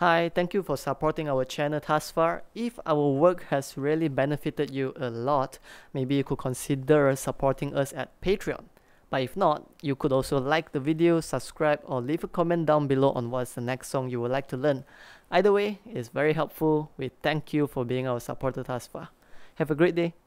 Hi, thank you for supporting our channel thus far. If our work has really benefited you a lot, maybe you could consider supporting us at Patreon. But if not, you could also like the video, subscribe, or leave a comment down below on what's the next song you would like to learn. Either way, it's very helpful. We thank you for being our supporter thus far. Have a great day.